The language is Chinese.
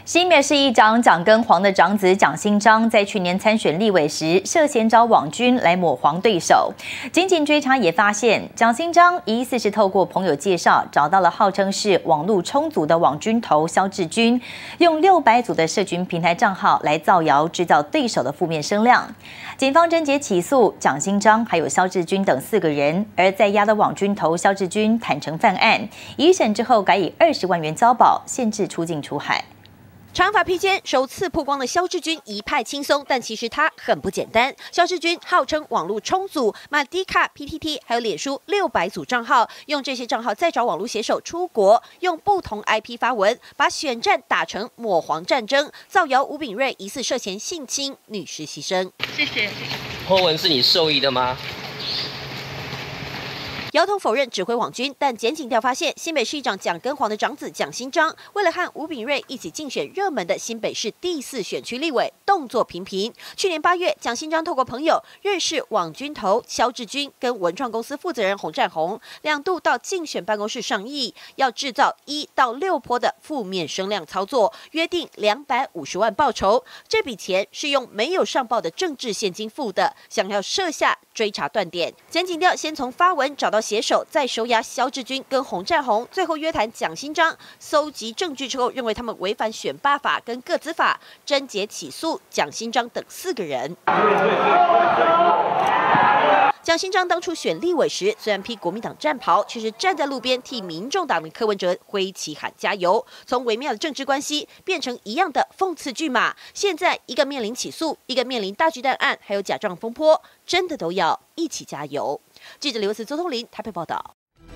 新北市议长蒋根黄的长子蒋新章，在去年参选立委时，涉嫌找网军来抹黄对手。紧紧追查也发现，蒋新章疑似是透过朋友介绍，找到了号称是网路充足的网军头萧志军，用600组的社群平台账号来造谣，制造对手的负面声量。警方侦结起诉蒋新章还有萧志军等4个人，而在押的网军头萧志军坦承犯案，一审之后改以20万元交保，限制出境出海。 长发披肩，首次曝光的萧志军一派轻松，但其实他很不简单。萧志军号称网络充足，买迪卡、PTT 还有脸书600组账号，用这些账号再找网络写手出国，用不同 IP 发文，把选战打成抹黄战争，造谣吴秉叡疑似涉嫌性侵女实习生。 谢谢。 PO文是你授意的吗？ 摇头否认指挥网军，但检警调发现，新北市议长蒋根黄的长子蒋新章，为了和吴秉叡一起竞选热门的新北市第4选区立委，动作频频。去年8月，蒋新章透过朋友认识网军头萧志军跟文创公司负责人洪占宏，2度到竞选办公室上议，要制造1到6波的负面声量操作，约定250万报酬。这笔钱是用没有上报的政治现金付的，想要设下追查断点。检警调先从发文找到写手，再收押萧志军跟洪占宏，最后约谈蒋新章，搜集证据之后，认为他们违反选罢法跟个资法，侦结起诉蒋新章等4个人。蒋新章当初选立委时，虽然披国民党战袍，却是站在路边替民众党的柯文哲挥旗喊加油。从微妙的政治关系变成一样的讽刺剧码，现在一个面临起诉，一个面临大巨蛋案，还有假账风波，真的都要一起加油。记者刘思、周通林台北报道。